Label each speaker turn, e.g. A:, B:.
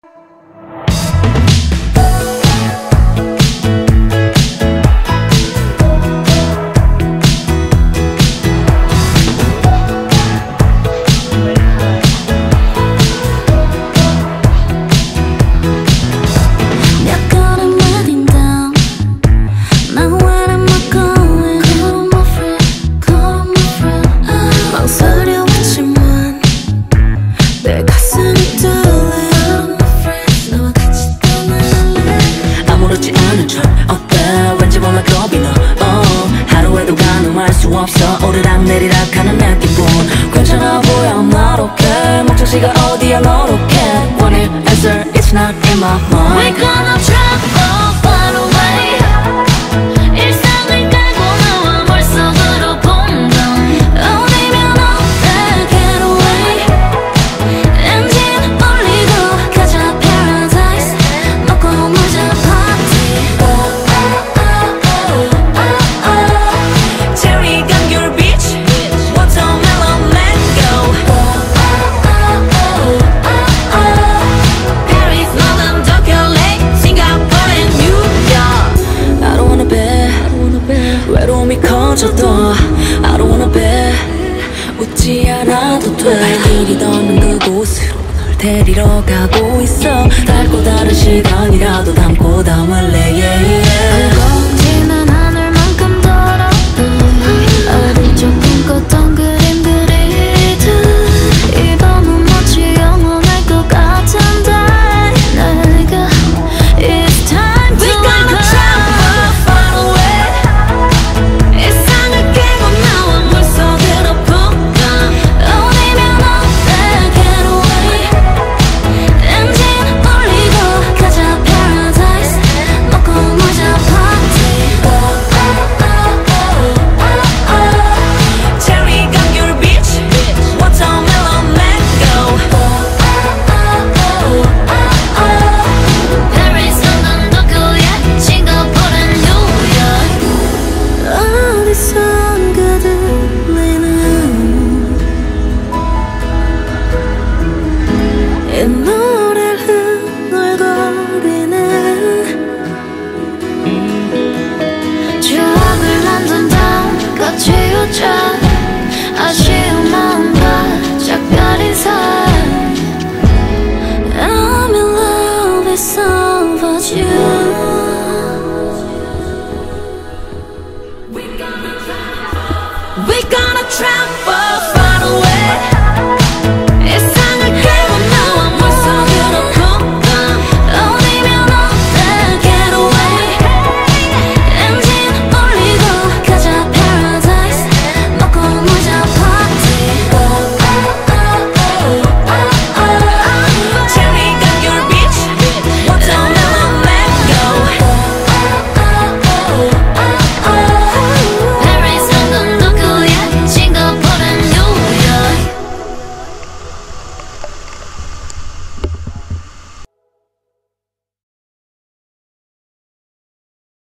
A: 없어 오르락 내리락 하는 내 기분 괜찮아 보여 I'm not okay 목적지가 어디야 너로 can't want it answer it's not in my mind
B: We're gonna travel far away 일상을 깔고 나와 머릿속으로 본다 어디면 어때 get away 엔진 올리고 가자 paradise 먹고 놀자 party Cherry 감귤 beach watermelon mango Paris, London, Tokyo, Lake, Singapore and New York
A: I don't wanna be 외로움이 커져도 I don't wanna be 웃지 않아도 돼 발길이 닿는 그곳으로 널 데리러 가고 있어 달고 다른 시간이라도 담고 담을래 yeah, yeah.